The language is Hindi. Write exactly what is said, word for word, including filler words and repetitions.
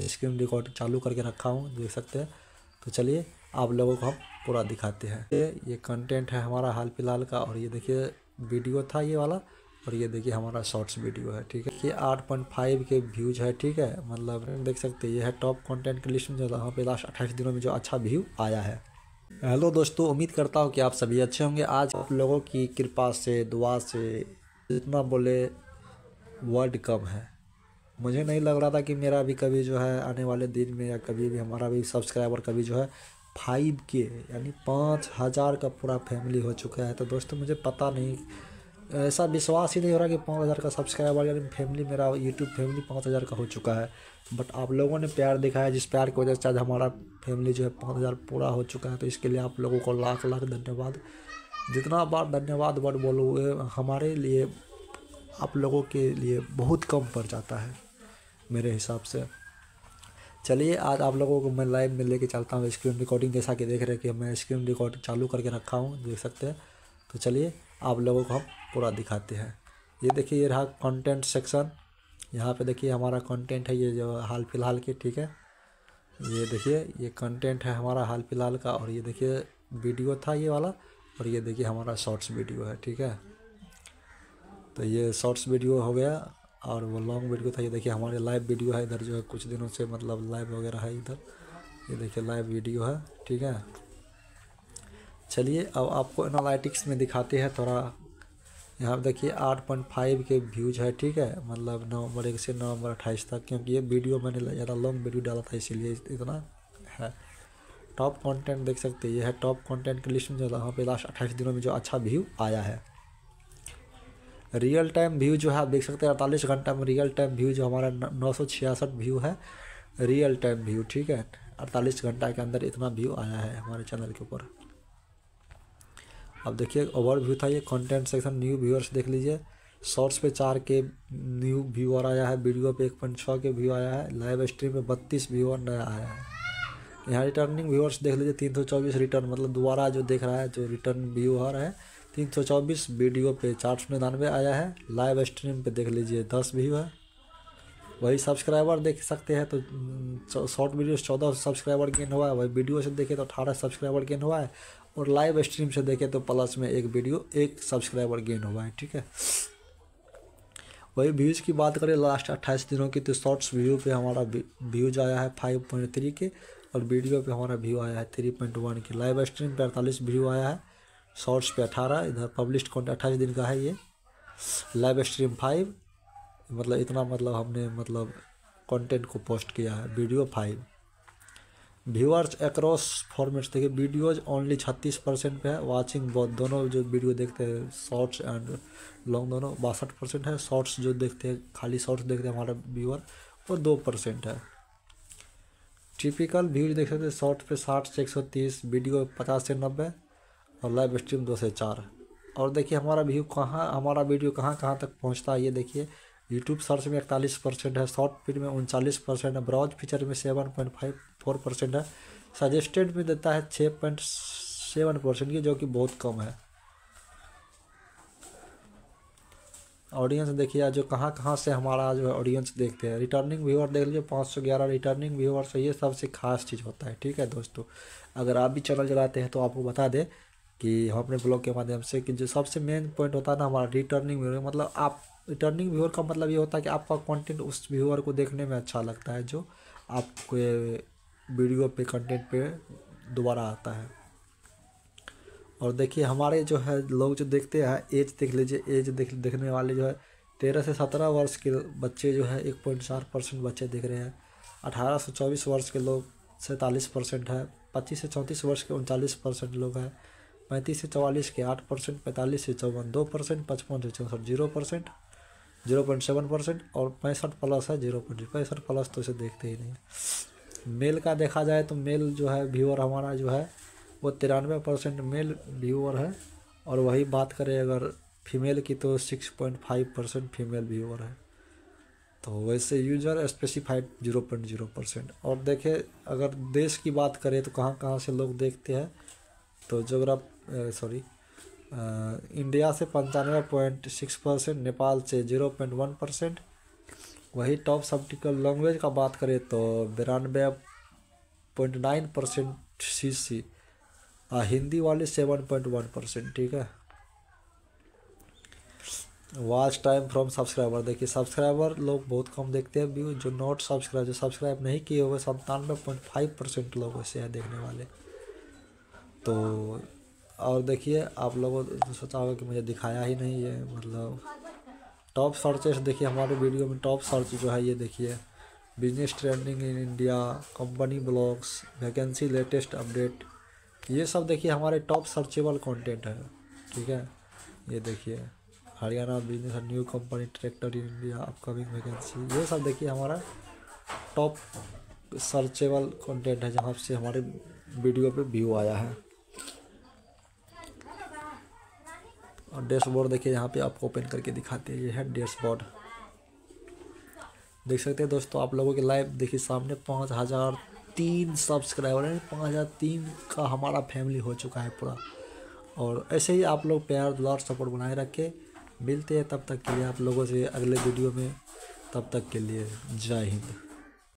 स्क्रीन रिकॉर्ड चालू करके रखा हूँ, देख सकते हैं। तो चलिए आप लोगों को हम पूरा दिखाते हैं। ये ये कंटेंट है हमारा हाल फिलहाल का, और ये देखिए वीडियो था ये वाला, और ये देखिए हमारा शॉर्ट्स वीडियो है, ठीक है। ये आठ पॉइंट फाइव के व्यूज है, ठीक है। मतलब देख सकते हैं ये है टॉप कंटेंट की लिस्ट में, जो यहाँ पे लास्ट अट्ठाईस दिनों में जो अच्छा व्यू आया है। हेलो दोस्तों, उम्मीद करता हूँ कि आप सभी अच्छे होंगे। आज आप लोगों की कृपा से, दुआ से, जितना बोले वर्ड कम है। मुझे नहीं लग रहा था कि मेरा भी कभी जो है आने वाले दिन में या कभी भी हमारा भी सब्सक्राइबर कभी जो है फाइव के यानी पाँच हज़ार का पूरा फैमिली हो चुका है। तो दोस्तों मुझे पता नहीं, ऐसा विश्वास ही नहीं हो रहा कि पाँच हज़ार का सब्सक्राइबर यानी फैमिली, मेरा यूट्यूब फैमिली पाँच हज़ार का हो चुका है। बट आप लोगों ने प्यार दिखाया, जिस प्यार की वजह से आज हमारा फैमिली जो है पाँच हज़ार पूरा हो चुका है। तो इसके लिए आप लोगों को लाख लाख धन्यवाद। जितना बार धन्यवाद वर्ड बोलो हमारे लिए, आप लोगों के लिए बहुत कम पड़ जाता है मेरे हिसाब से। चलिए आज आप लोगों को मैं लाइव में लेके चलता हूँ। स्क्रीन रिकॉर्डिंग जैसा कि देख रहे हैं कि मैं स्क्रीन रिकॉर्ड चालू करके रखा हूँ, देख सकते हैं। तो चलिए आप लोगों को हम पूरा दिखाते हैं। ये देखिए ये रहा कंटेंट सेक्शन। यहाँ पे देखिए हमारा कंटेंट है, ये जो हाल फिलहाल के, ठीक है। ये देखिए ये कंटेंट है हमारा हाल फिलहाल का, और ये देखिए वीडियो था ये वाला, और ये देखिए हमारा शॉर्ट्स वीडियो है, ठीक है। तो ये शॉर्ट्स वीडियो हो गया, और वो लॉन्ग वीडियो था। ये देखिए हमारे लाइव वीडियो है इधर, जो है कुछ दिनों से मतलब लाइव वगैरह है इधर। ये देखिए लाइव वीडियो है, ठीक है। चलिए अब आपको एनालिटिक्स में दिखाते हैं थोड़ा। यहाँ पे देखिए आठ पॉइंट फाइव के व्यूज है, ठीक है। मतलब नवंबर एक से नवंबर अट्ठाईस तक, क्योंकि ये वीडियो मैंने ज़्यादा लॉन्ग वीडियो डाला था इसीलिए इतना है। टॉप कंटेंट देख सकते हैं, ये है टॉप कंटेंट की लिस्ट में, जो यहाँ पे लास्ट अट्ठाईस दिनों में जो अच्छा व्यू आया है। रियल टाइम व्यू जो है आप देख सकते हैं, अड़तालीस घंटा में रियल टाइम व्यू जो हमारा नौ सौ छियासठ व्यू है रियल टाइम व्यू, ठीक है। अड़तालीस घंटा के अंदर इतना व्यू आया है हमारे चैनल के ऊपर। अब देखिए ओवर व्यू था ये कंटेंट सेक्शन। न्यू व्यूअर्स देख लीजिए, शॉर्ट्स पे चार के न्यू व्यूअर आया है, वीडियो पे एक पॉइंट छः के व्यू आया है, लाइव स्ट्रीम में बत्तीस व्यूअर नया आया है। यहाँ रिटर्निंग व्यूअर्स देख लीजिए, तीन सौ चौबीस रिटर्न, मतलब दोबारा जो देख रहा है जो रिटर्न व्यूअर है तीन सौ चौबीस। वीडियो पे चार सौ निन्यानवे आया है, लाइव स्ट्रीम पे देख लीजिए दस व्यू है। वही सब्सक्राइबर देख सकते हैं तो शॉर्ट वीडियो से चौदह सब्सक्राइबर गेन हुआ है, वही वीडियो से देखे तो अठारह सब्सक्राइबर गेन हुआ है, और लाइव स्ट्रीम से देखे तो प्लस में एक वीडियो एक सब्सक्राइबर गेन हुआ है, ठीक है। वही व्यूज़ की बात करें लास्ट अट्ठाईस दिनों की, तो शॉर्ट्स व्यू पे हमारा व्यूज आया है फाइव पॉइंट थ्री के, और वीडियो पे हमारा व्यू आया है थ्री पॉइंट वन के। लाइव स्ट्रीम पे अड़तालीस व्यू आया है, शॉर्ट्स पे अठारह, इधर पब्लिश्ड कंटेंट अट्ठाईस दिन का है ये। लाइव स्ट्रीम फाइव, मतलब इतना मतलब हमने मतलब कंटेंट को पोस्ट किया है। Video five. Viewers across formats देखिए, वीडियोज ओनली छत्तीस परसेंट पे है, वाचिंग बहुत दोनों जो वीडियो देखते हैं शॉर्ट्स एंड लॉन्ग दोनों बासठ परसेंट है। शॉर्ट्स जो देखते हैं खाली शॉर्ट्स देखते हैं हमारा व्यूअर वो दो परसेंट है। टिपिकल व्यूज देख सकते हैं, शॉर्ट पे साठ से एक सौ तीस, वीडियो पचास से नब्बे, और लाइव स्ट्रीम दो से चार। और देखिए हमारा व्यू कहाँ, हमारा वीडियो कहाँ कहाँ तक पहुँचता है ये देखिए। यूट्यूब सर्च में इकतालीस परसेंट है, शॉर्ट फीड में उनचालीस परसेंट है, ब्राउज फीचर में seven point five four percent है, सजेस्टेड में देता है छः पॉइंट सेवन परसेंट की, जो कि बहुत कम है। ऑडियंस देखिए जो कहाँ कहाँ से हमारा जो है ऑडियंस देखते हैं। रिटर्निंग व्यूअर देख लीजिए पाँच सौ ग्यारह रिटर्निंग व्यूअर्स है, ये सबसे खास चीज़ होता है, ठीक है दोस्तों। अगर आप भी चैनल चलाते हैं तो आपको बता दें कि हम अपने ब्लॉग के माध्यम से कि जो सबसे मेन पॉइंट होता है ना हमारा रिटर्निंग व्यूअर, मतलब आप रिटर्निंग व्यूअर का मतलब ये होता है कि आपका कंटेंट उस व्यूअर को देखने में अच्छा लगता है, जो आपको वीडियो पे कंटेंट पे दोबारा आता है। और देखिए हमारे जो है लोग जो देखते हैं एज देख लीजिए, एज देख देखने वाले जो है तेरह से सत्रह वर्ष के बच्चे जो है एक पॉइंट चार परसेंट बच्चे देख रहे हैं। अठारह से चौबीस वर्ष के लोग सैंतालीस परसेंट है, पच्चीस से चौंतीस वर्ष के उनचालीस परसेंट लोग हैं, पैंतीस से चौवालीस के आठ परसेंट, पैंतालीस से चौवन दो परसेंट, पचपन से चौंसठ zero percent zero point seven percent, और पैंसठ प्लस है जीरो पॉइंट पैंसठ प्लस तो इसे देखते ही नहीं। मेल का देखा जाए तो मेल जो है व्यूअर हमारा जो है वो तिरानवे परसेंट मेल व्यूअर है, और वही बात करें अगर फीमेल की तो six point five percent female viewer है। तो वैसे user specified zero point zero percent. और देखें अगर देश की बात करें तो कहाँ कहाँ से लोग देखते हैं, तो जोग्राफ सॉरी इंडिया से पंचानवे पॉइंट सिक्स परसेंट, नेपाल से जीरो पॉइंट वन परसेंट, वही टॉप सब्टिकल लैंग्वेज का बात करें तो बिरानवे point nine percent C C, Hindi वाले सेवन पॉइंट वन परसेंट। ठीक है। वॉच टाइम फ्रॉम सब्सक्राइबर, देखिए सब्सक्राइबर लोग बहुत कम देखते हैं, व्यू जो नॉट सब्सक्राइब जो सब्सक्राइब नहीं किए हुए संतानवे पॉइंट फाइव परसेंट लोग वैसे हैं देखने वाले। तो और देखिए आप लोगों ने सोचा होगा कि मुझे दिखाया ही नहीं है, मतलब टॉप सर्चेस देखिए हमारे वीडियो में टॉप सर्च जो है ये देखिए business trending in India, company blogs, vacancy latest update, ये सब देखिए हमारे टॉप सर्चेबल कंटेंट है। ठीक है। ये देखिए Haryana business new company tractor in India upcoming vacancy, ये सब देखिए हमारा टॉप सर्चेबल कंटेंट है जहाँ से हमारे वीडियो पे व्यू आया है। और डैशबोर्ड देखिए यहाँ पे आपको ओपन करके दिखाते हैं, ये है डैशबोर्ड, देख सकते हैं दोस्तों आप लोगों के लाइव देखिए सामने पाँच हज़ार तीन सब्सक्राइबर है, पाँच हज़ार तीन का हमारा फैमिली हो चुका है पूरा। और ऐसे ही आप लोग प्यार दुलार सपोर्ट बनाए रखें। मिलते हैं तब तक के लिए आप लोगों से अगले वीडियो में, तब तक के लिए जय हिंद।